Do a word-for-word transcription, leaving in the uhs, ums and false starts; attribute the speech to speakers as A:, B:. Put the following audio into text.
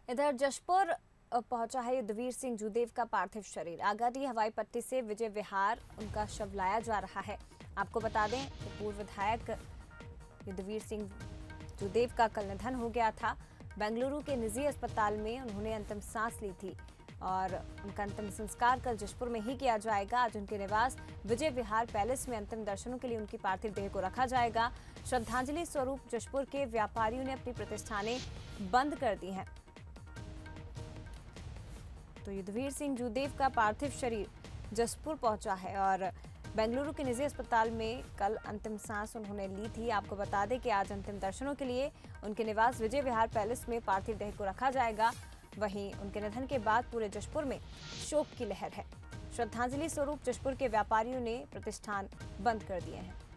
A: इधर जशपुर पहुंचा है युद्धवीर सिंह जूदेव का पार्थिव शरीर। आगाटी हवाई पट्टी से विजय विहार उनका शव लाया जा रहा है। आपको बता दें कि पूर्व विधायक युद्धवीर सिंह जूदेव का कल निधन हो गया था। बेंगलुरु के निजी अस्पताल में उन्होंने अंतिम सांस ली थी और उनका अंतिम संस्कार कल जशपुर में ही किया जाएगा। आज उनके निवास विजय विहार पैलेस में अंतिम दर्शनों के लिए उनकी पार्थिव देह को रखा जाएगा। श्रद्धांजलि स्वरूप जशपुर के व्यापारियों ने अपनी प्रतिष्ठानें बंद कर दी हैं। तो युद्धवीर सिंह जूदेव का पार्थिव शरीर जशपुर पहुंचा है और बेंगलुरु के निजी अस्पताल में कल अंतिम सांस उन्होंने ली थी। आपको बता दें कि आज अंतिम दर्शनों के लिए उनके निवास विजय विहार पैलेस में पार्थिव देह को रखा जाएगा। वहीं उनके निधन के बाद पूरे जशपुर में शोक की लहर है। श्रद्धांजलि स्वरूप जशपुर के व्यापारियों ने प्रतिष्ठान बंद कर दिए हैं।